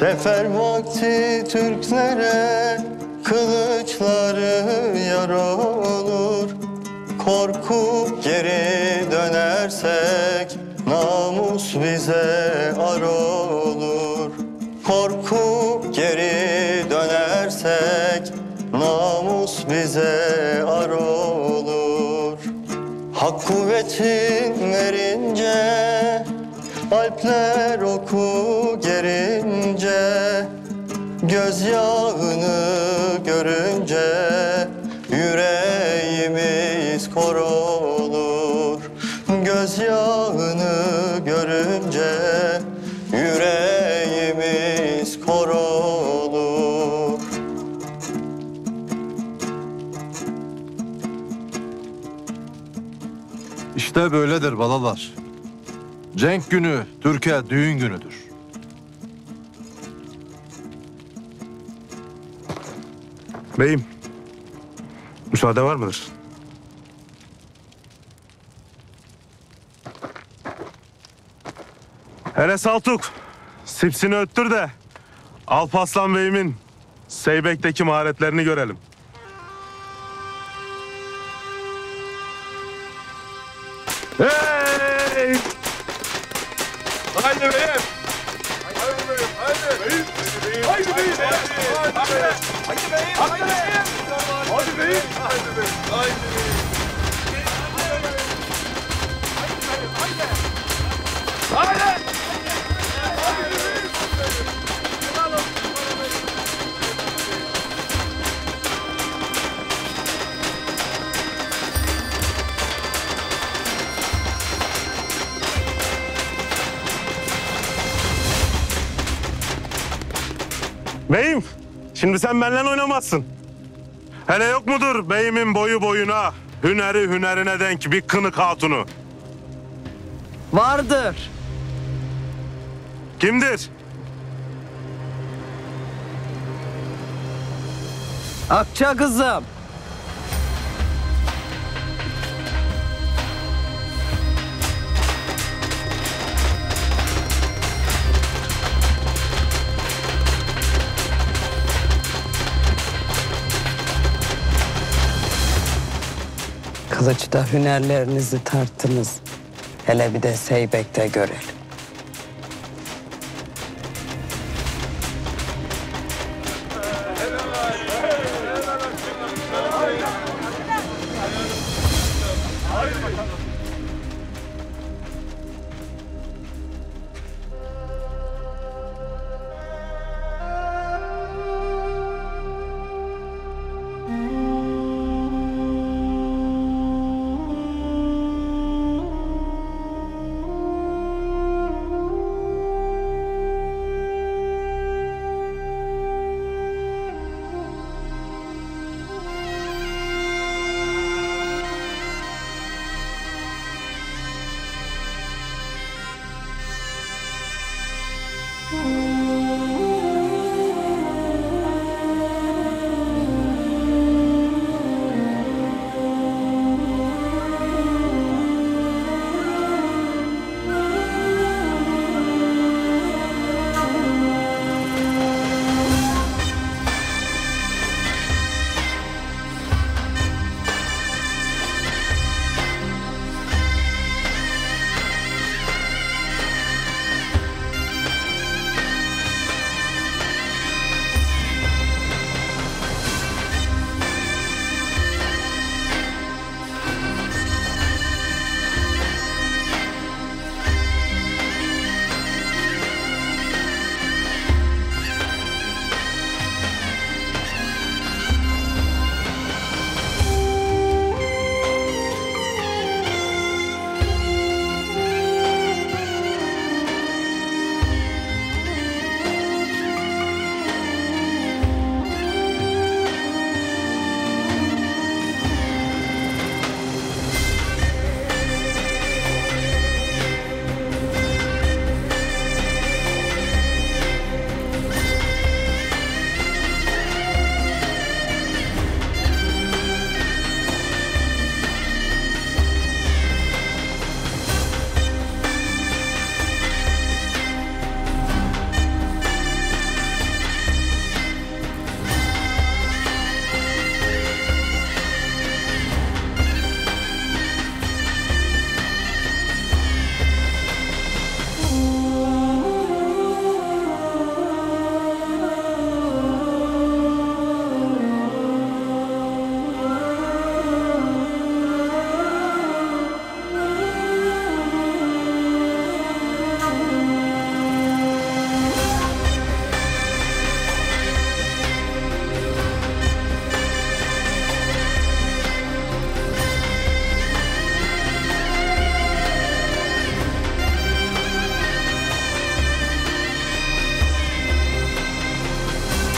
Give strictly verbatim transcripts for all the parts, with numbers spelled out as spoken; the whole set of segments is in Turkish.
Sefer vakti Türklere kılıçları yara olur. Korkup geri dönersek namus bize ar olur. Korkup geri dönersek namus bize ar olur. Hak kuvvetin verince, alpler oku gerince, gözyağını görünce yüreğimiz kor olur. Gözyağını görünce yüreğimiz kor olur. İşte böyledir balalar. Cenk günü Türkiye düğün günüdür. Beyim, müsaade var mıdır? Hele Saltuk, sipsini öttür de Alparslan Bey'imin Seybek'teki maharetlerini görelim. Hey! Haydi beyim! Haydi beyim! Haydi beyim! Haydi beyim! Haydi beyim! Haydi beyim! Haydi beyim! Haydi beyim! Haydi beyim! Haydi beyim! Haydi! Beyim, şimdi sen benimle oynamazsın. Hele yok mudur beyimin boyu boyuna, hüneri hünerine denk bir kınık hatunu? Vardır. Kimdir? Akça kızım. Kılıçta hünerlerinizi tarttınız. Hele bir de Seybek'te görelim.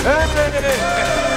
Hey!